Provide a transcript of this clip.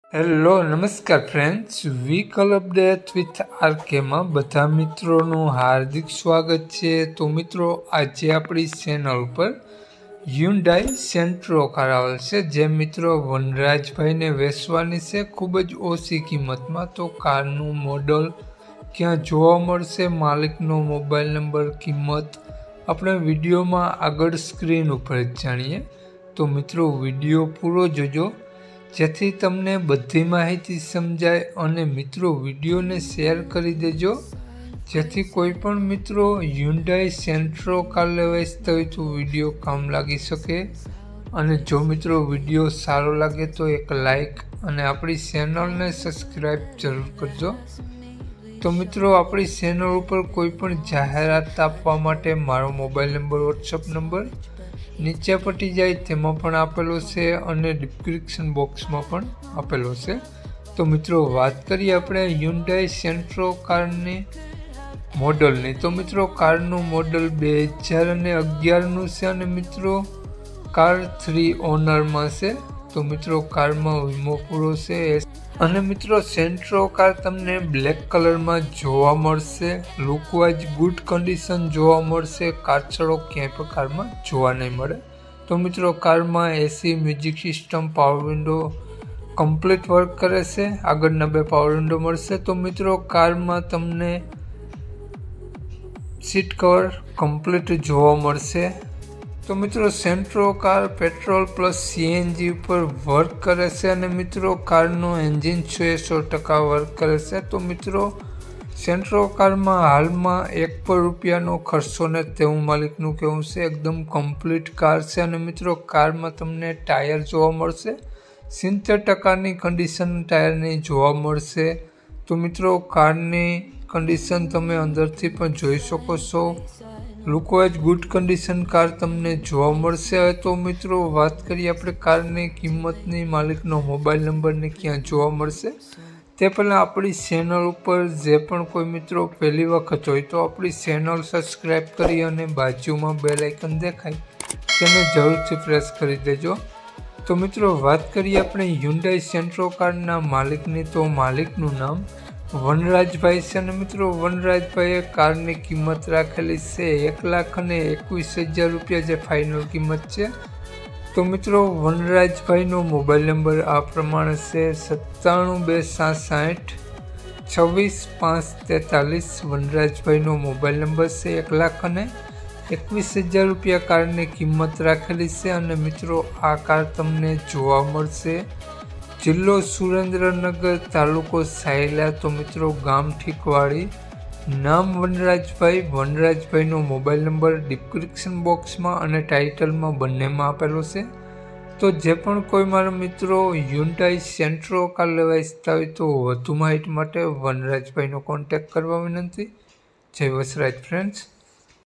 Hello નમસ્કાર friends, vehicle update with આરકેમાં બધા મિત્રોનું હાર્દિક સ્વાગત છે। તો મિત્રો, આજે આપણી ચેનલ પર હ્યુન્ડાઈ સેન્ટ્રો કાર આવેલ છે, જે મિત્રો વનરાજભાઈને વેચવાની છે ખૂબ જ ઓછી કિંમતમાં। તો કારનું મોડલ ક્યાં જોવા મળશે, માલિકનો મોબાઈલ નંબર, કિંમત આપણે વિડીયોમાં આગળ સ્ક્રીન ઉપર જ જાણીએ। તો મિત્રો, વિડીયો પૂરો જોજો જેથી તમને બધી માહિતી સમજાય, અને મિત્રો વિડીયોને શેર કરી દેજો જેથી કોઈ પણ મિત્રો હ્યુન્ડાઈ સેન્ટ્રો કાર લેવા ઈચ્છતા હોય તો વિડીયો કામ લાગી શકે। અને જો મિત્રો વિડીયો સારો લાગે તો એક લાઈક અને આપણી ચેનલને સબસ્ક્રાઈબ જરૂર કરજો। તો મિત્રો, આપણી ચેનલ ઉપર કોઈ પણ જાહેરાત આપવા માટે મારો મોબાઈલ નંબર, વોટ્સઅપ નંબર નીચે પટી જાય તેમાં પણ આપેલો છે, અને ડિસ્ક્રિપ્શન બોક્સમાં પણ આપેલો છે। તો મિત્રો, વાત કરીએ આપણે હ્યુન્ડાઈ સેન્ટ્રો કારની મોડલની। તો મિત્રો, કારનું મોડલ 2011નું છે, અને મિત્રો કાર 3 ઓનરમાં છે। તો મિત્રો, કારમાં વીમો પૂરો છે, અને મિત્રો સેન્ટ્રો કાર તમને બ્લેક કલરમાં જોવા મળશે। લુક વાઇઝ ગુડ કન્ડિશન જોવા મળશે, કાચળો ક્યાંય પણ કારમાં જોવા નહીં મળે। તો મિત્રો, કારમાં AC, music system, power window complete work કરે છે, આગળના 2 પાવર વિન્ડો મળશે। તો મિત્રો, કારમાં તમને સીટ કવર કમ્પ્લીટ જોવા મળશે। તો મિત્રો, Santro car petrol plus CNG ઉપર વર્ક કરે છે, અને મિત્રો કારનું એન્જિન 100% વર્ક કરે છે। તો મિત્રો, સેન્ટ્રો કારમાં હાલમાં ₹1 ખર્ચો નથી તેવું માલિકનું કહેવું છે। એકદમ કમ્પ્લીટ કાર છે, અને મિત્રો કારમાં તમને ટાયર જોવા મળશે 70%ની કન્ડિશન ટાયરની જોવા મળશે। તો મિત્રો, કારની કન્ડિશન તમે અંદરથી પણ જોઈ શકો છો। Look wise good condition car તમને જોવા મળશે। હવે તો મિત્રો, વાત કરીએ આપણે કારની કિંમતની, માલિકનો મોબાઈલ નંબરને ક્યાં જોવા મળશે તે પહેલાં આપણી ચેનલ ઉપર જે પણ કોઈ મિત્રો પહેલી વખત હોય તો આપણી ચેનલ સબસ્ક્રાઈબ કરી અને બાજુમાં બેલ આઇકન દેખાય તેને જરૂરથી પ્રેસ કરી દેજો। તો મિત્રો, વાત કરીએ આપણે હ્યુન્ડાઈ સેન્ટ્રો કારના માલિકની। તો માલિકનું નામ વનરાજભાઈ છે, અને મિત્રો વનરાજભાઈએ કારની કિંમત રાખેલી છે ₹1,21,000 જે ફાઇનલ કિંમત છે। તો મિત્રો, વનરાજભાઈનો મોબાઈલ નંબર આ પ્રમાણે છે 97 260 26 543। વનરાજભાઈનો મોબાઈલ નંબર છે, ₹1,21,000 કારની કિંમત રાખેલી છે, અને મિત્રો આ કાર તમને જોવા મળશે જિલ્લો સુરેન્દ્રનગર, તાલુકો સાયલા। તો મિત્રો, ગામ ઠીકવાડી, નામ વનરાજભાઈ। વનરાજભાઈનો મોબાઈલ નંબર ડિસ્ક્રિપ્શન બોક્સમાં અને ટાઇટલમાં બંનેમાં આપેલો છે। તો જે પણ કોઈ મારા મિત્રો હ્યુન્ડાઈ સેન્ટ્રો કાર લેવા ઈચ્છતા હોય તો વધુ માહિતી માટે વનરાજભાઈનો કોન્ટેક્ટ કરવા વિનંતી। જય વસરાજ ફ્રેન્ડ્સ।